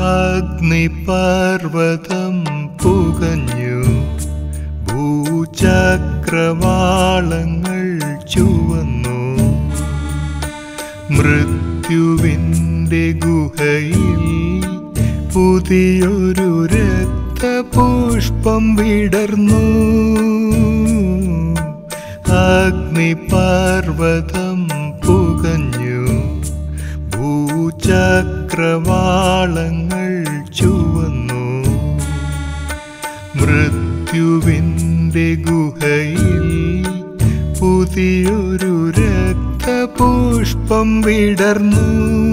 അഗ്നി പർവതം പുകഞ്ഞു, ഭൂചക്രവാളങ്ങൾ ചുവന്നു. മൃത്യുവിൻ്റെ ഗുഹയിൽ പുതിയൊരു രക്തപുഷ്പം വിടർന്നു. അഗ്നി പർവതം പുകഞ്ഞു, ഭൂചക്രവാളങ്ങൾ ചുവന്നു. മൃത്യുവിൻ്റെ ഗുഹയിൽ പുതിയൊരു രക്തപുഷ്പം വിടർന്നു.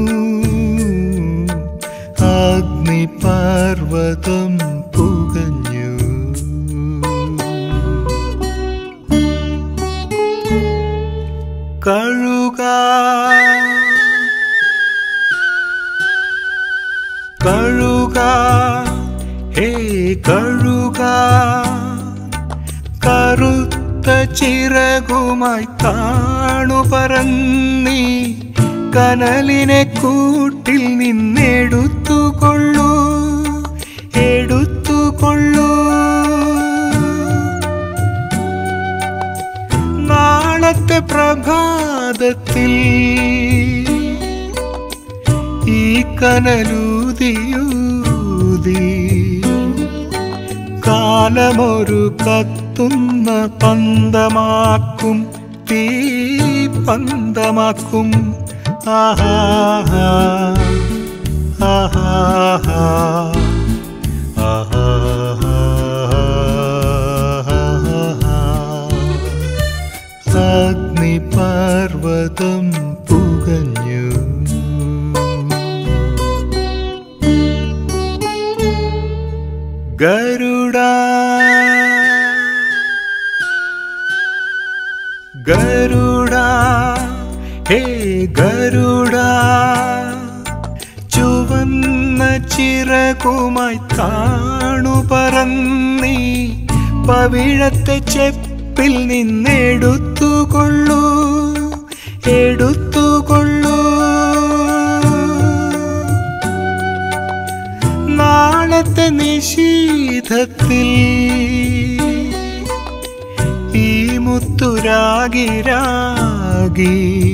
അഗ്നി പർവതം പുകഞ്ഞു. കഴുക കഴുക ഹേ കഴുക, കറുത്ത ചിറകുമായി താണു പറന്നീ കനലിനെ കൂട്ടിൽ നിന്നെടുത്തുകൊള്ളൂ, എടുത്തുകൊള്ളൂ. നാളത്തെ പ്രഭാതത്തിൽ ഈ കനലൂതിയൂതി കാലമൊരു കത്തുന്ന പന്തമാക്കും, തീ പന്തമാക്കും. ആഹാ ആഹാ ആഹാ. അഗ്നി പർവതം പുകഞ്ഞു. ഗരുഡ ഗരുഡ ഹേ ഗരുഡ, ചുവന്ന ചിറകുമായി താണു പറന്നീ പവിഴത്തെ ചെപ്പിൽ നിന്നെടുത്തുകൊള്ളൂ, എടുത്തുകൊള്ളൂ. നാളത്തെ നിശീഥത്തിൽ ഈ മുത്തുരാഗി രാഗി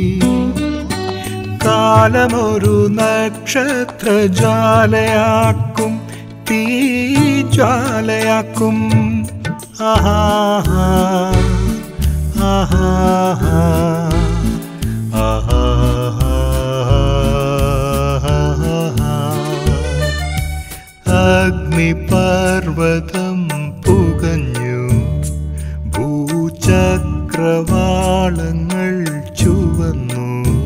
കാലമൊരു നക്ഷത്രജ്വാലയാക്കും, തീജ്വാലയാക്കും. ആഹാ ആഹാ ആഹാ. അഗ്നി പർവതം പുകഞ്ഞു, ഭൂചക്രവാളങ്ങൾ ചുവന്നു.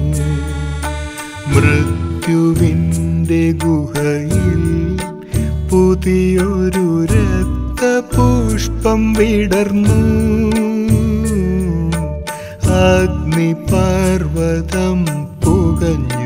മൃത്യുവിൻ്റെ ഗുഹയിൽ പുതിയൊരു രക്തപുഷ്പം വിടർന്നു. അഗ്നി പർവതം പുകഞ്ഞു.